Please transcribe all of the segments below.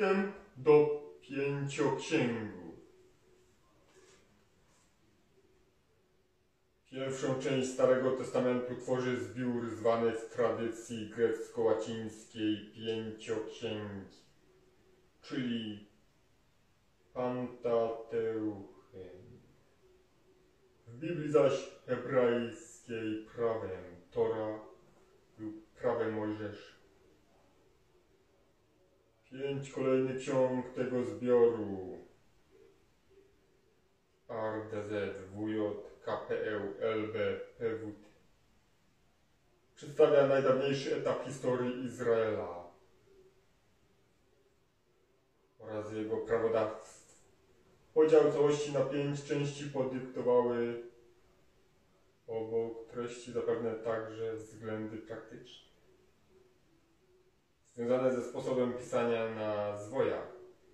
Wstęp do Pięcioksięgu. Pierwszą część Starego Testamentu tworzy zbiór zwany w tradycji grecko-łacińskiej Pięcioksięgi, czyli Pentateuchem. W Biblii zaś hebrajskiej prawem Tora lub prawem Mojżesza. 5 kolejnych ksiąg tego zbioru RDZ, WJ, KPL, LB, PWT przedstawia najdawniejszy etap historii Izraela oraz jego prawodawstw. Podział całości na 5 części podyktowały obok treści zapewne także względy praktyczne związane ze sposobem pisania na zwojach,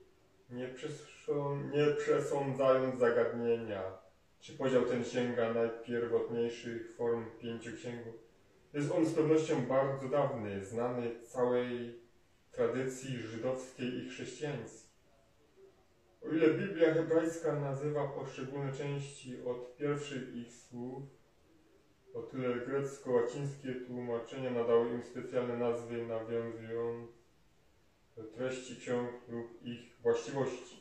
nie przesądzając zagadnienia, czy podział ten sięga najpierwotniejszych form Pięcioksięgu. Jest on z pewnością bardzo dawny, znany całej tradycji żydowskiej i chrześcijańskiej. O ile Biblia hebrajska nazywa poszczególne części od pierwszych ich słów, o tyle grecko-łacińskie tłumaczenia nadały im specjalne nazwy nawiązujące do treści ksiąg lub ich właściwości.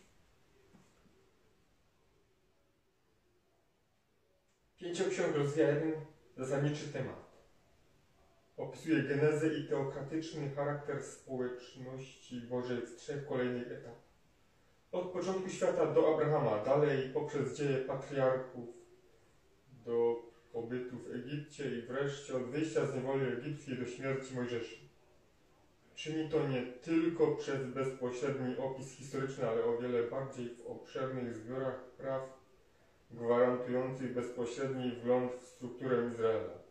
Pięcioksiąg rozwija jeden zasadniczy temat. Opisuje genezę i teokratyczny charakter społeczności Bożej w 3 kolejnych etapach. Od początku świata do Abrahama, dalej poprzez dzieje patriarchów do pobytu w Egipcie i wreszcie od wyjścia z niewoli egipskiej do śmierci Mojżesza. Czyni to nie tylko przez bezpośredni opis historyczny, ale o wiele bardziej w obszernych zbiorach praw gwarantujących bezpośredni wgląd w strukturę Izraela.